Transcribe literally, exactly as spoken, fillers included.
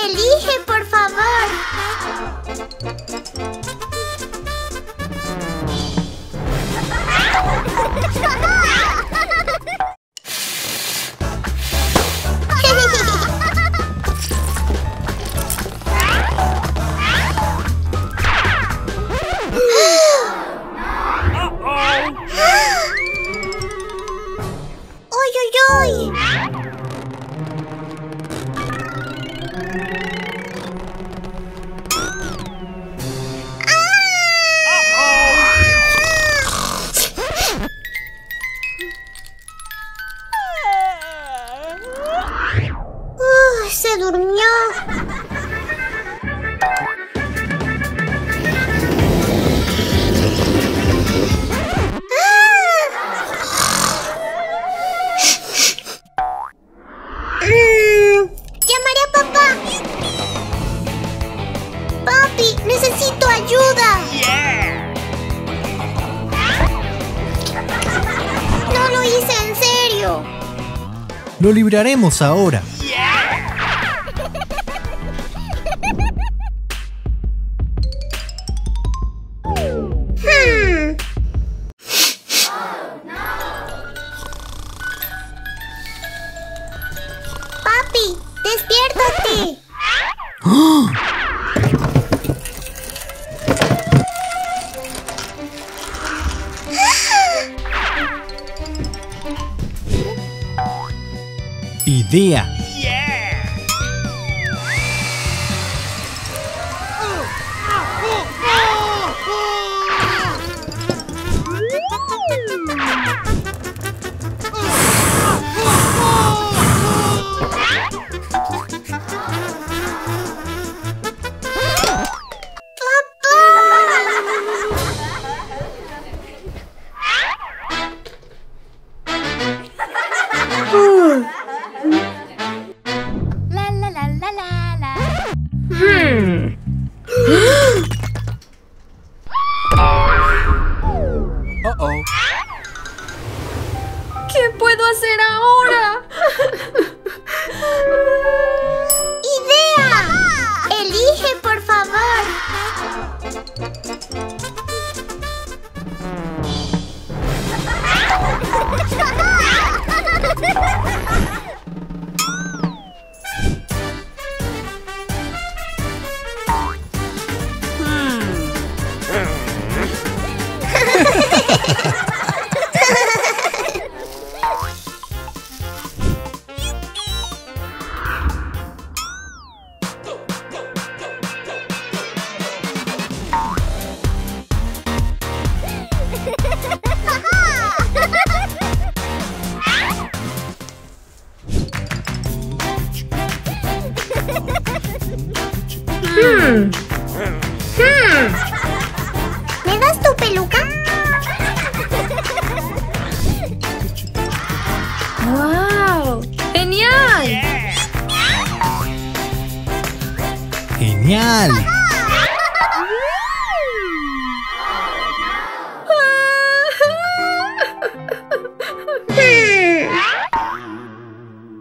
Elige, por favor. ¡Uy, uy, uy! Uh, se durmió. Llamaré a papá. Papi, necesito ayuda. Yeah. No lo hice en serio. Lo libraremos ahora. Hmm. Papi, despiértate. Idea. La la la la la la. Hmm. Uh-oh. ¿Qué puedo hacer ahora? ¡Idea! Elige, por favor. Hmm. Hmm. ¿Me das tu peluca? ¡Wow! ¡Genial! ¡Genial!